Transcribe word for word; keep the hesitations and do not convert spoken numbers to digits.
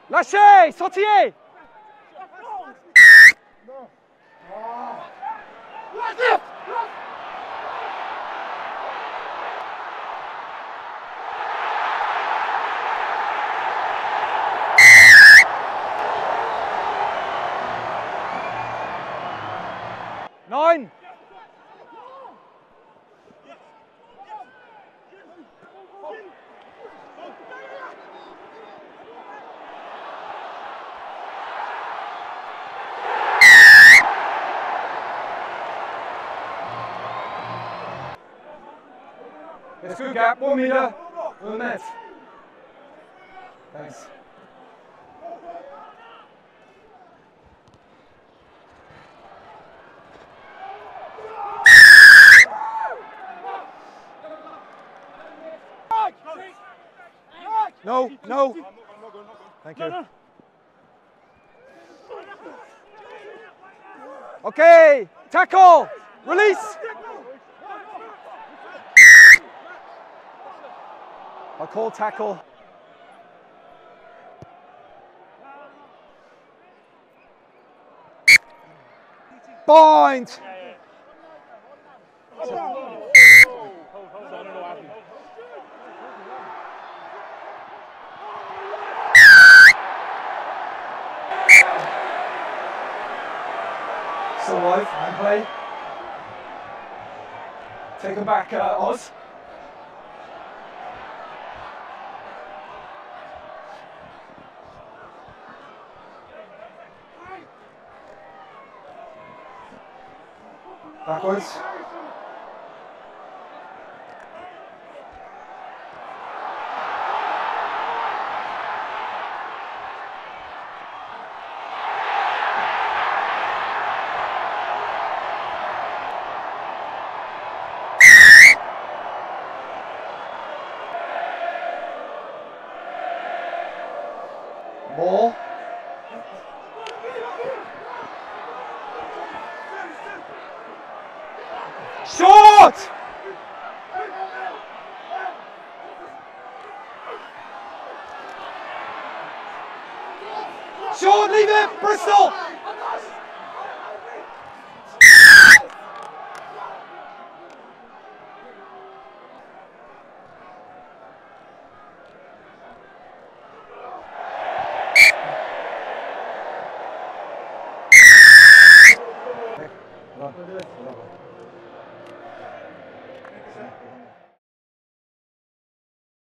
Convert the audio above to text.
Lâchez, sentier. Nine. Let's go, gap, one meter, one net. Thanks. No, no. Thank you. Okay, tackle, release. I'll call tackle. Bind. Still alive, and play. Take him back, uh, Oz. Backwards. Ball. Short! Short, leave it, Bristol!